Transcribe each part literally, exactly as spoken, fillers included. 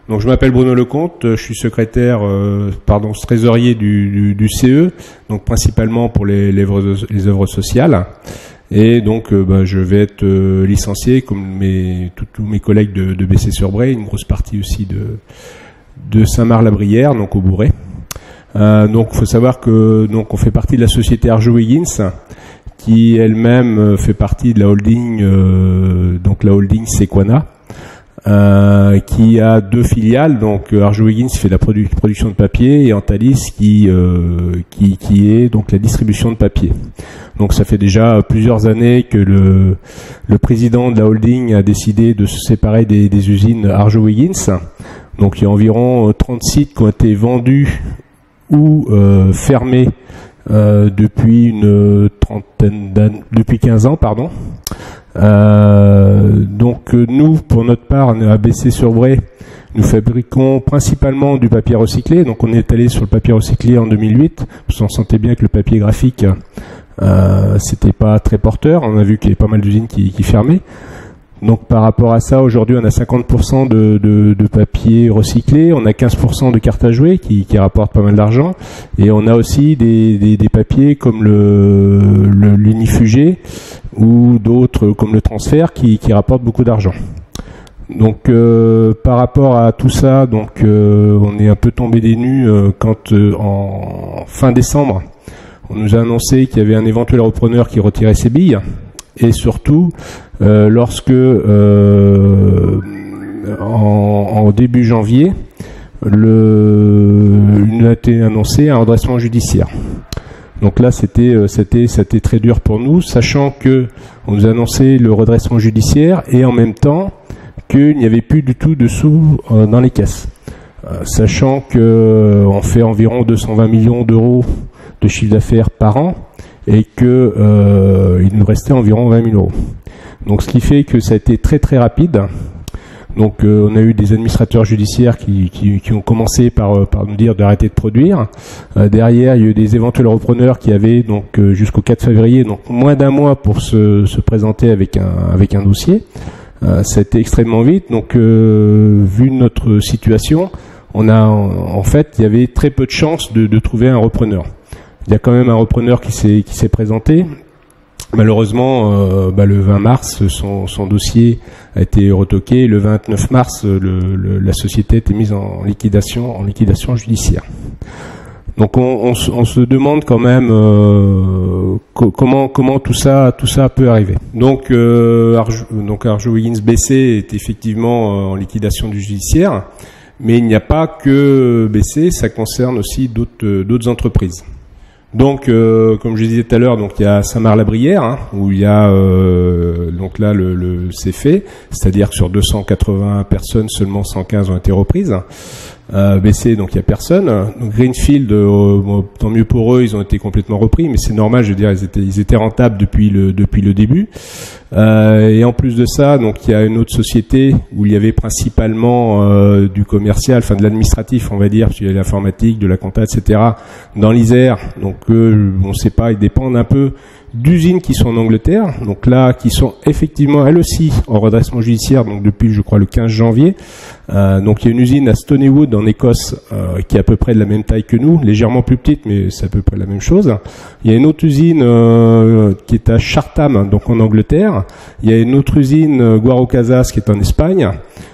Donc je m'appelle Bruno Lecomte, je suis secrétaire, euh, pardon, trésorier du, du, du C E, donc principalement pour les, les, œuvres, les œuvres sociales. Et donc euh, bah, je vais être euh, licencié comme mes, tous mes collègues de, de Bessay-sur-Bray, une grosse partie aussi de, de Saint-Marc-la-Brière, donc au Bourret. Euh, donc il faut savoir que donc on fait partie de la société Arjowiggins, qui elle-même fait partie de la holding, euh, donc la holding Sequana. Euh, qui a deux filiales, donc Arjowiggins fait la produ production de papier et Antalis qui, euh, qui qui est donc la distribution de papier. Donc ça fait déjà plusieurs années que le le président de la holding a décidé de se séparer des, des usines Arjowiggins. Donc il y a environ trente sites qui ont été vendus ou euh, fermés euh, depuis une trentaine d'années, depuis quinze ans, pardon. Euh, donc nous, pour notre part, à Bessay-sur-Bray, nous fabriquons principalement du papier recyclé. Donc on est allé sur le papier recyclé en deux mille huit, parce qu'on sentait bien que le papier graphique, euh, c'était pas très porteur. On a vu qu'il y avait pas mal d'usines qui, qui fermaient. Donc par rapport à ça, aujourd'hui, on a cinquante pour cent de, de, de papier recyclé, on a quinze pour cent de cartes à jouer qui, qui rapportent pas mal d'argent, et on a aussi des, des, des papiers comme le, le l'unifugé ou d'autres comme le transfert qui, qui rapportent beaucoup d'argent. Donc euh, par rapport à tout ça, donc euh, on est un peu tombé des nues euh, quand euh, en fin décembre, on nous a annoncé qu'il y avait un éventuel repreneur qui retirait ses billes. Et surtout, euh, lorsque euh, en, en début janvier, le, il a été annoncé un redressement judiciaire. Donc là, c'était, c'était, c'était très dur pour nous, sachant que on nous a annoncé le redressement judiciaire et en même temps qu'il n'y avait plus du tout de sous euh, dans les caisses, euh, sachant que euh, on fait environ deux cent vingt millions d'euros de chiffre d'affaires par an. Et que euh, il nous restait environ vingt mille euros. Donc ce qui fait que ça a été très très rapide. Donc euh, on a eu des administrateurs judiciaires qui, qui, qui ont commencé par, par nous dire d'arrêter de produire. Euh, derrière, il y a eu des éventuels repreneurs qui avaient donc euh, jusqu'au quatre février, donc moins d'un mois pour se, se présenter avec un, avec un dossier. Euh, ça a été extrêmement vite. Donc euh, vu notre situation, on a en, en fait il y avait très peu de chances de, de trouver un repreneur. Il y a quand même un repreneur qui s'est qui s'est présenté. Malheureusement, euh, bah, le vingt mars, son, son dossier a été retoqué. Le vingt-neuf mars, le, le, la société a été mise en liquidation, en liquidation judiciaire. Donc, on, on, on se demande quand même euh, co comment comment tout ça tout ça peut arriver. Donc, euh, Arjo, donc Arjowiggins B C est effectivement en liquidation judiciaire, mais il n'y a pas que B C, ça concerne aussi d'autres d'autres entreprises. Donc, euh, comme je disais tout à l'heure, donc il y a Saint-Marc-la-Brière, hein, où il y a euh, donc là le, le c'est fait, c'est-à-dire que sur deux cent quatre-vingts personnes, seulement cent quinze ont été reprises. Euh, B C, donc il y a personne. Donc Greenfield, euh, bon, tant mieux pour eux, ils ont été complètement repris, mais c'est normal, je veux dire, ils étaient, ils étaient rentables depuis le depuis le début. Euh, et en plus de ça, donc il y a une autre société où il y avait principalement euh, du commercial, enfin de l'administratif, on va dire, parce qu'il y a de l'informatique, de la compta, et cetera. Dans l'Isère, donc eux, on ne sait pas, ils dépendent un peu d'usines qui sont en Angleterre, donc là, qui sont effectivement elles aussi en redressement judiciaire, donc depuis, je crois, le quinze janvier. Euh, donc il y a une usine à Stonywood en Écosse euh, qui est à peu près de la même taille que nous, légèrement plus petite, mais c'est à peu près la même chose. Il y a une autre usine euh, qui est à Chatham, donc en Angleterre. Il y a une autre usine, euh, Guaro Casas, qui est en Espagne.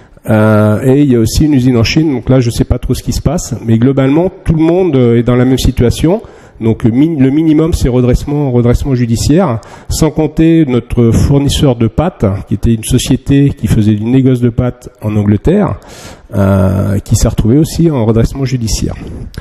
Euh, et il y a aussi une usine en Chine, donc là je sais pas trop ce qui se passe, mais globalement tout le monde est dans la même situation. Donc le minimum, c'est redressement, redressement judiciaire, sans compter notre fournisseur de pâtes, qui était une société qui faisait du négoce de pâtes en Angleterre, euh, qui s'est retrouvé aussi en redressement judiciaire.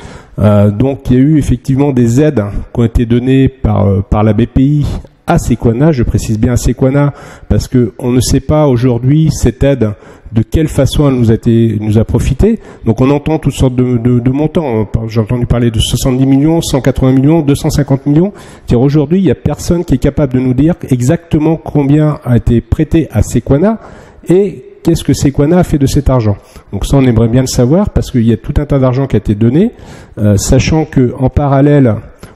Euh, donc il y a eu effectivement des aides qui ont été données par, par la B P I à Sequana, je précise bien à Sequana, parce que on ne sait pas aujourd'hui cette aide de quelle façon elle nous a été, nous a profité. Donc on entend toutes sortes de, de, de montants. J'ai entendu parler de soixante-dix millions, cent quatre-vingts millions, deux cent cinquante millions. C'est-à-dire aujourd'hui, il n'y a personne qui est capable de nous dire exactement combien a été prêté à Sequana et qu'est-ce que Sequana a fait de cet argent. Donc ça, on aimerait bien le savoir parce qu'il y a tout un tas d'argent qui a été donné, euh, sachant que en parallèle,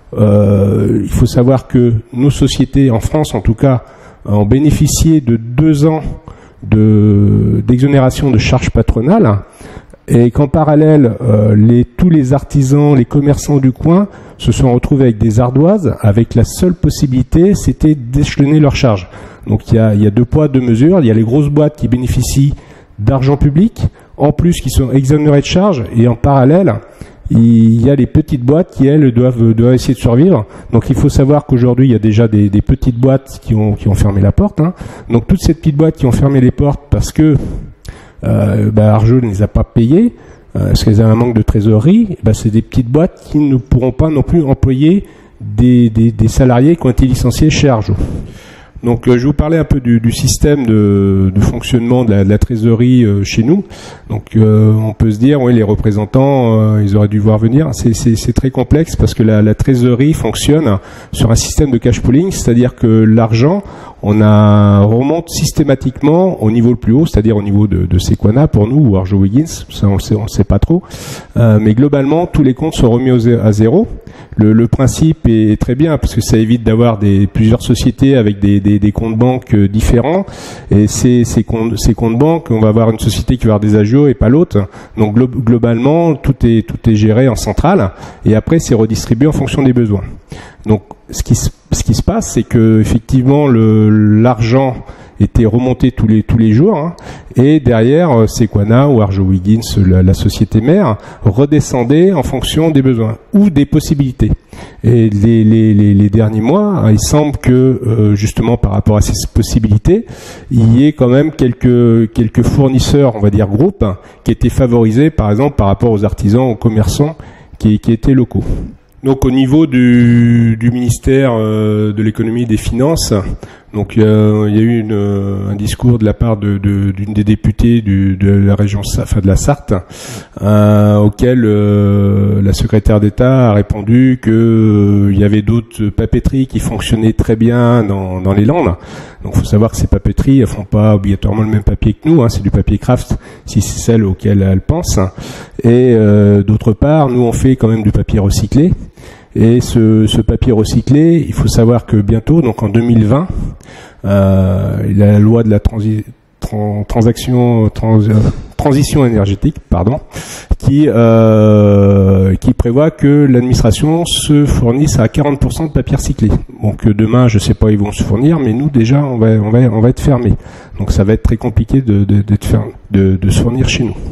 euh, il faut savoir que nos sociétés, en France en tout cas, ont bénéficié de deux ans de d'exonération de charges patronales et qu'en parallèle, euh, les, tous les artisans, les commerçants du coin se sont retrouvés avec des ardoises, avec la seule possibilité, c'était d'échelonner leurs charges. Donc il y a, il y a deux poids, deux mesures. Il y a les grosses boîtes qui bénéficient d'argent public, en plus qui sont exonérées de charges, et en parallèle, il y a les petites boîtes qui, elles, doivent, doivent essayer de survivre. Donc il faut savoir qu'aujourd'hui, il y a déjà des, des petites boîtes qui ont, qui ont fermé la porte. Hein. Donc toutes ces petites boîtes qui ont fermé les portes parce que euh, bah, Arjo ne les a pas payées, euh, parce qu'elles ont un manque de trésorerie, bah, c'est des petites boîtes qui ne pourront pas non plus employer des, des, des salariés qui ont été licenciés chez Arjo. Donc, euh, je vais vous parler un peu du, du système de, de fonctionnement de la, de la trésorerie euh, chez nous. Donc, euh, on peut se dire, oui, les représentants, euh, ils auraient dû voir venir. C'est très complexe parce que la, la trésorerie fonctionne sur un système de cash pooling, c'est-à-dire que l'argent, on a remonte systématiquement au niveau le plus haut, c'est-à-dire au niveau de, de Sequana pour nous ou Arjo Wiggins, ça on le sait, on le sait pas trop. Euh, mais globalement, tous les comptes sont remis au, à zéro. Le, le principe est très bien parce que ça évite d'avoir des plusieurs sociétés avec des, des, des comptes banques différents. Et ces, ces comptes, ces comptes banques, on va avoir une société qui va avoir des agios et pas l'autre. Donc glo globalement, tout est tout est géré en centrale et après c'est redistribué en fonction des besoins. Donc ce qui se, ce qui se passe, c'est que effectivement le l'argent était remonté tous les tous les jours hein, et derrière Sequana ou Arjo Wiggins, la, la société mère, redescendait en fonction des besoins ou des possibilités. Et les, les, les, les derniers mois, il semble que euh, justement par rapport à ces possibilités, il y ait quand même quelques quelques fournisseurs, on va dire groupes, qui étaient favorisés par exemple par rapport aux artisans, aux commerçants qui, qui étaient locaux. Donc au niveau du, du ministère euh, de l'économie et des finances, donc euh, il y a eu une, euh, un discours de la part de, de, d'une des députées du, de la région, enfin de la Sarthe, euh, auquel euh, la secrétaire d'État a répondu que euh, il y avait d'autres papeteries qui fonctionnaient très bien dans, dans les Landes. Donc il faut savoir que ces papeteries elles font pas obligatoirement le même papier que nous, hein, c'est du papier craft si c'est celle auquel elles pensent. Et euh, d'autre part, nous on fait quand même du papier recyclé. Et ce, ce papier recyclé, il faut savoir que bientôt, donc en deux mille vingt, euh, la loi de la transi tran transaction trans transition énergétique, pardon, qui euh, qui prévoit que l'administration se fournisse à quarante pour cent de papier recyclé. Donc demain, je sais pas, ils vont se fournir, mais nous déjà, on va on va on va être fermé. Donc ça va être très compliqué de de, de, de, de se fournir chez nous.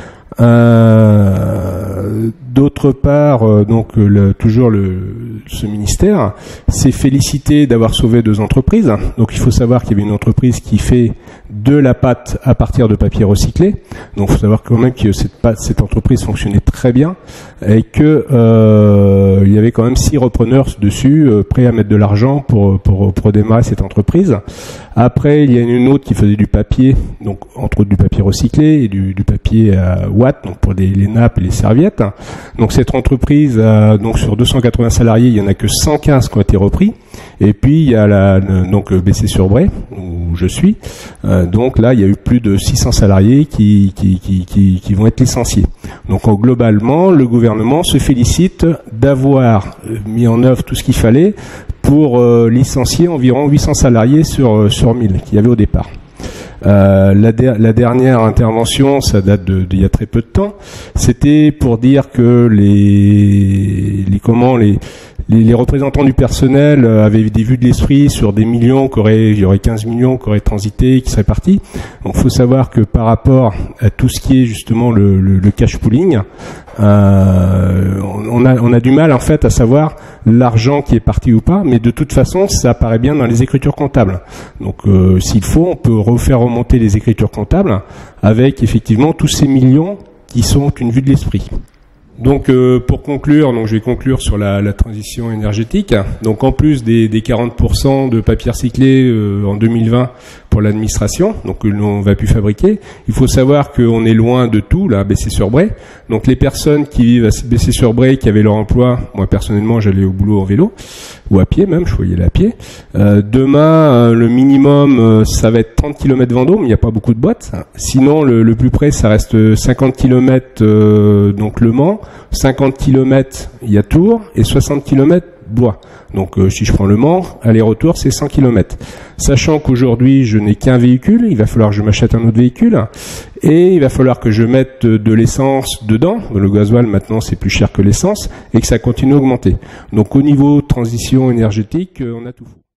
Euh, D'autre part, euh, donc le, toujours le, ce ministère s'est félicité d'avoir sauvé deux entreprises. Donc il faut savoir qu'il y avait une entreprise qui fait de la pâte à partir de papier recyclé. Donc il faut savoir quand même que cette pâte, cette entreprise fonctionnait très bien et que euh, il y avait quand même six repreneurs dessus euh, prêts à mettre de l'argent pour, pour pour démarrer cette entreprise. Après, il y a une autre qui faisait du papier, donc entre autres du papier recyclé et du, du papier à watt, donc pour les, les nappes et les serviettes. Donc cette entreprise, a, donc sur deux cent quatre-vingts salariés, il y en a que cent quinze qui ont été repris. Et puis il y a la donc Bessay-sur-Bray où je suis. Euh, donc là, il y a eu plus de six cents salariés qui qui qui qui, qui vont être licenciés. Donc euh, globalement, le gouvernement se félicite d'avoir mis en œuvre tout ce qu'il fallait pour euh, licencier environ huit cents salariés sur sur mille qu'il y avait au départ. Euh, la, der la dernière intervention, ça date de, de il y a très peu de temps. C'était pour dire que les, les comment les, les les représentants du personnel avaient des vues de l'esprit sur des millions, qu'aurait il y aurait quinze millions qui auraient transité, qui seraient partis. Donc, faut savoir que par rapport à tout ce qui est justement le, le, le cash pooling, euh, on a on a du mal en fait à savoir l'argent qui est parti ou pas, mais de toute façon, ça apparaît bien dans les écritures comptables. Donc, euh, s'il faut, on peut refaire remonter les écritures comptables avec effectivement tous ces millions qui sont une vue de l'esprit. Donc, euh, pour conclure, donc je vais conclure sur la, la transition énergétique. Donc, en plus des, des quarante pour cent de papier recyclé euh, en deux mille vingt pour l'administration, donc que l'on va plus fabriquer, il faut savoir qu'on est loin de tout, là, à Bessay-sur-Bray. Donc, les personnes qui vivent à Bessay-sur-Bray, qui avaient leur emploi, moi personnellement, j'allais au boulot en vélo ou à pied même, je voyais à pied. Euh, demain, euh, le minimum, euh, ça va être trente kilomètres Vendôme, il n'y a pas beaucoup de boîtes. Sinon, le, le plus près, ça reste cinquante kilomètres, euh, donc Le Mans. cinquante kilomètres, il y a Tours, et soixante kilomètres, Blois. Donc euh, si je prends Le Mans, aller-retour c'est cent kilomètres. Sachant qu'aujourd'hui je n'ai qu'un véhicule, il va falloir que je m'achète un autre véhicule et il va falloir que je mette de l'essence dedans. Le gasoil maintenant c'est plus cher que l'essence et que ça continue à augmenter. Donc au niveau transition énergétique, on a tout.